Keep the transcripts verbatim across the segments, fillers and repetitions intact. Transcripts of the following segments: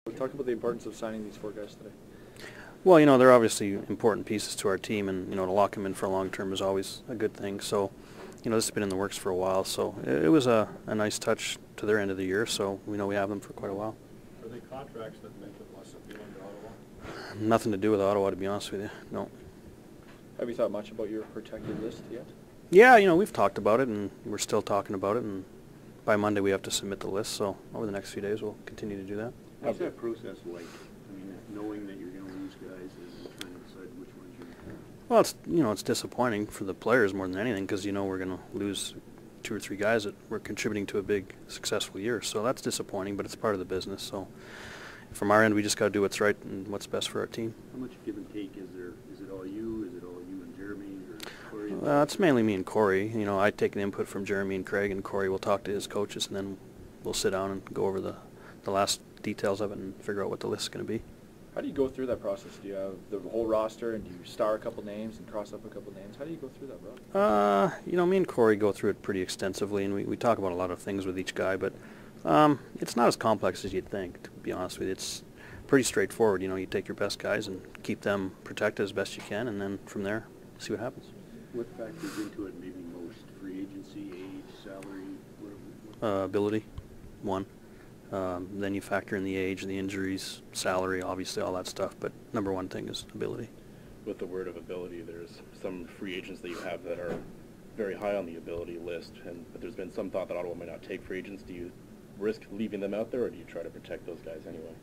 Talk about the importance of signing these four guys today. Well, you know, they're obviously important pieces to our team, and, you know, to lock them in for a long term is always a good thing. So, you know, this has been in the works for a while, so it, it was a, a nice touch to their end of the year, so we know we have them for quite a while. Are they contracts that make it less appealing to Ottawa? Nothing to do with Ottawa, to be honest with you, no. Have you thought much about your protected list yet? Yeah, you know, we've talked about it, and we're still talking about it, and by Monday we have to submit the list, so over the next few days we'll continue to do that. What's that process like? I mean, knowing that you're going to lose guys and trying to decide which ones you're going to... Well, it's, you know, it's disappointing for the players more than anything, because, you know, we're going to lose two or three guys that were contributing to a big, successful year. So that's disappointing, but it's part of the business. So from our end, we just got to do what's right and what's best for our team. How much give and take is there? Is it all you? Is it all you and Jeremy? Or Corey? Uh, it's mainly me and Corey. You know, I take an input from Jeremy and Craig, and Corey will talk to his coaches, and then we'll sit down and go over the, the last details of it and figure out what the list is going to be. How do you go through that process? Do you have the whole roster, and do you star a couple names and cross up a couple names? How do you go through that, Rob? Uh, you know, me and Corey go through it pretty extensively, and we, we talk about a lot of things with each guy, but um, it's not as complex as you'd think, to be honest with you. It's pretty straightforward. You know, you take your best guys and keep them protected as best you can, and then from there, see what happens. What factors into it maybe most? Free agency, age, salary? What, what? Uh, ability, one. Um, then you factor in the age, the injuries, salary, obviously all that stuff. But number one thing is ability. With the word of ability, there's some free agents that you have that are very high on the ability list, and but there's been some thought that Ottawa might not take free agents. Do you risk leaving them out there, or do you try to protect those guys anyway?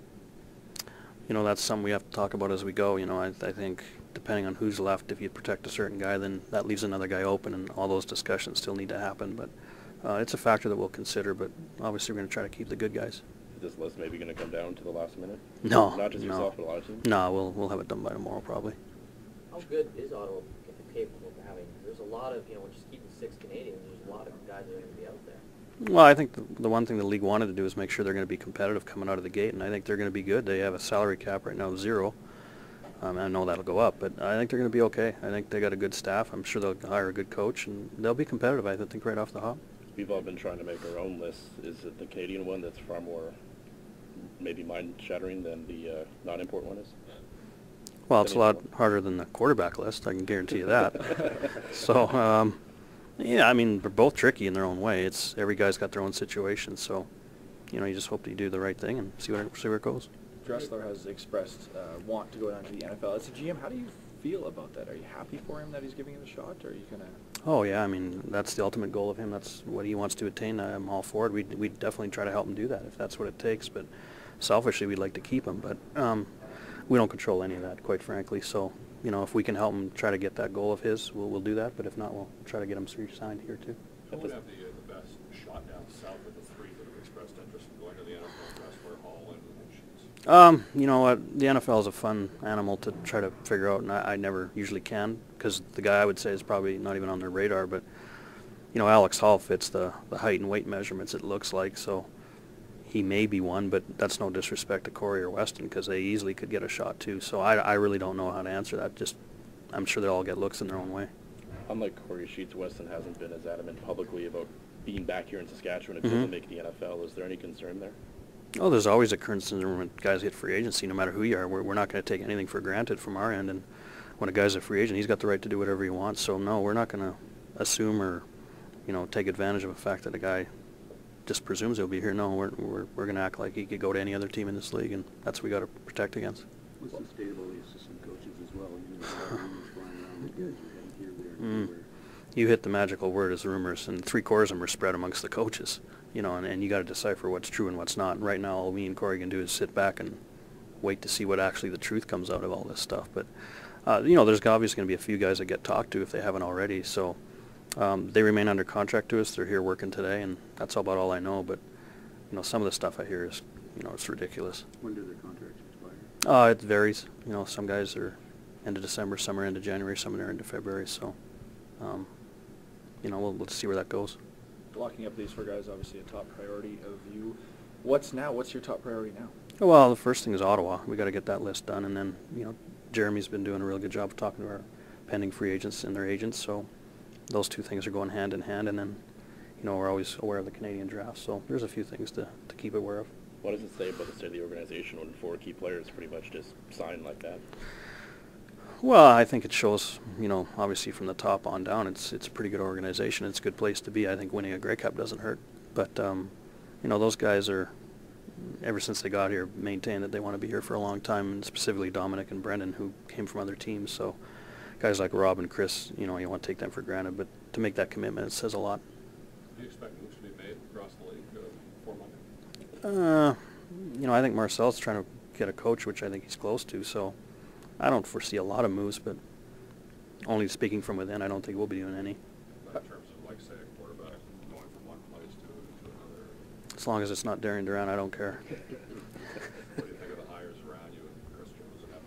You know, that's something we have to talk about as we go. You know, I, I think depending on who's left, if you protect a certain guy, then that leaves another guy open, and all those discussions still need to happen. But Uh, it's a factor that we'll consider, but obviously we're going to try to keep the good guys. Is this list maybe going to come down to the last minute? No, Not just no. yourself, but a lot of teams? No, we'll we'll have it done by tomorrow probably. How good is Ottawa capable of having? There's a lot of, you know, we're just keeping six Canadians. There's a lot of guys that are going to be out there. Well, I think the, the one thing the league wanted to do is make sure they're going to be competitive coming out of the gate, and I think they're going to be good. They have a salary cap right now of zero. Um, I know that'll go up, but I think they're going to be okay. I think they got a good staff. I'm sure they'll hire a good coach, and they'll be competitive, I think, right off the hop. We've all been trying to make our own list. Is it the Canadian one that's far more maybe mind-shattering than the uh, non-import one is? Well, it's a lot harder than the quarterback list, I can guarantee you that. So, um, yeah, I mean, they're both tricky in their own way. It's every guy's got their own situation, so, you know, you just hope that you do the right thing and see where, see where it goes. Dressler has expressed uh, want to go down to the N F L. As a G M, how do you feel about that? Are you happy for him that he's giving it a shot, or are you kind of... Oh, yeah, I mean, that's the ultimate goal of him. That's what he wants to attain. I'm all for it. We'd, we'd definitely try to help him do that if that's what it takes, but selfishly we'd like to keep him. But um, we don't control any of that, quite frankly. So, you know, if we can help him try to get that goal of his, we'll, we'll do that. But if not, we'll try to get him re-signed here, too. Who would have the, uh, the best shot down south of the three that have expressed interest in going to the N F L, Dressler, Hall, and, and Sheets? Um, you know what, the N F L is a fun animal to try to figure out, and I, I never usually can, because the guy I would say is probably not even on their radar, but, you know, Alex Hall fits the, the height and weight measurements, it looks like, so he may be one, but that's no disrespect to Corey or Weston, because they easily could get a shot too, so I, I really don't know how to answer that. Just, I'm sure they all get looks in their own way. Unlike Corey Sheets, Weston hasn't been as adamant publicly about being back here in Saskatchewan if Mm-hmm. he doesn't make the N F L. Is there any concern there? Oh, there's always a concern when guys hit free agency, no matter who you are. We're, we're not going to take anything for granted from our end, and when a guy's a free agent, he's got the right to do whatever he wants. So no, we're not going to assume or, you know, take advantage of the fact that a guy just presumes he'll be here. No, we're we're we're going to act like he could go to any other team in this league, and that's what we got to protect against. What's the state of all the assistant coaches as well? You know, rumors flying around that guys are heading here, there, and Mm. everywhere. You hit the magical word as rumors, and three quarters of them are spread amongst the coaches. You know, and, and you got to decipher what's true and what's not. And right now, all me and Corey can do is sit back and wait to see what actually the truth comes out of all this stuff. But uh, you know, there's obviously going to be a few guys that get talked to if they haven't already. So um, they remain under contract to us. They're here working today, and that's about all I know. But you know, some of the stuff I hear is, you know, it's ridiculous. When do their contracts expire? Uh, it varies. You know, some guys are end of December, some are end of January, some are end of February. So, um, you know, we'll, we'll see where that goes. Locking up these four guys, obviously a top priority of you. What's now? What's your top priority now? Well, the first thing is Ottawa. We got to get that list done, and then, you know, Jeremy's been doing a real good job of talking to our pending free agents and their agents. So those two things are going hand in hand, and then, you know, we're always aware of the Canadian draft. So there's a few things to to keep aware of. What does it say about the state of the organization when four key players pretty much just sign like that? Well, I think it shows, you know, obviously from the top on down, it's it's a pretty good organization. It's a good place to be. I think winning a Grey Cup doesn't hurt. But, um, you know, those guys are, ever since they got here, maintained that they want to be here for a long time, and specifically Dominic and Brendan, who came from other teams. So guys like Rob and Chris, you know, you want to take them for granted, but to make that commitment, it says a lot. Do you expect moves to be made across the league uh, for Monday? Uh, you know, I think Marcel's trying to get a coach, which I think he's close to, so I don't foresee a lot of moves, but only speaking from within, I don't think we'll be doing any. But in terms of, like, say, a quarterback going from one place to, to another, As long as it's not Darian Duran, I don't care. what do you think of the hires around you and Chris Jones and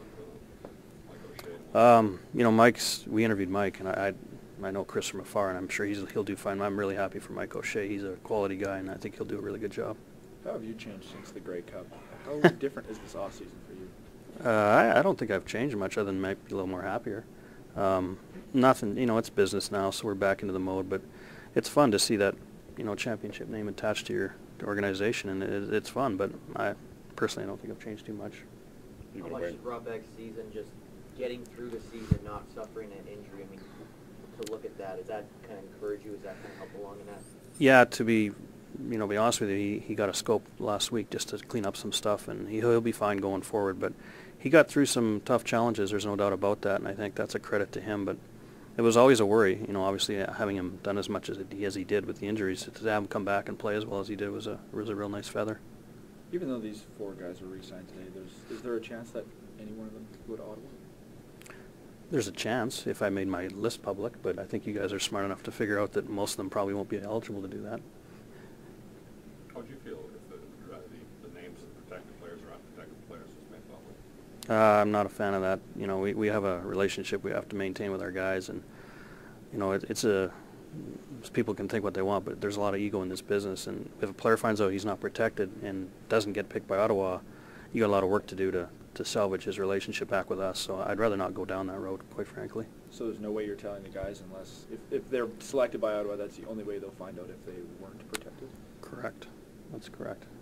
Evan Boone, Mike O'Shea? Um, you know, Mike's, we interviewed Mike, and I, I, I know Chris from afar, and I'm sure he's, he'll do fine. I'm really happy for Mike O'Shea. He's a quality guy, and I think he'll do a really good job. How have you changed since the Grey Cup? How different is this off season for you? Uh, I, I don't think I've changed much, other than maybe a little more happier. Um, nothing, you know, it's business now, so we're back into the mode, but it's fun to see that, you know, championship name attached to your organization, and it, it's fun, but I personally I don't think I've changed too much. How much is Rob Beck's season just getting through the season, not suffering an injury? I mean, to look at that, does that kind of encourage you? Does that kind of help along in that? Yeah, to be, you know, be honest with you, he, he got a scope last week just to clean up some stuff, and he, he'll be fine going forward, but he got through some tough challenges, there's no doubt about that, and I think that's a credit to him, but it was always a worry, you know, obviously uh, having him done as much as, it, as he did with the injuries, to have him come back and play as well as he did was a, was a real nice feather. Even though these four guys were re-signed today, there's, is there a chance that any one of them go to Ottawa? There's a chance if I made my list public, but I think you guys are smart enough to figure out that most of them probably won't be eligible to do that. How would you feel if the, uh, the, the names of the protected players or unprotected players was made public? Uh, I'm not a fan of that. You know, we, we have a relationship we have to maintain with our guys, and, you know, it, it's a, people can think what they want, but there's a lot of ego in this business, and if a player finds out he's not protected and doesn't get picked by Ottawa, you got a lot of work to do to, to salvage his relationship back with us, so I'd rather not go down that road, quite frankly. So there's no way you're telling the guys unless, if, if they're selected by Ottawa, that's the only way they'll find out if they weren't protected? Correct. That's correct.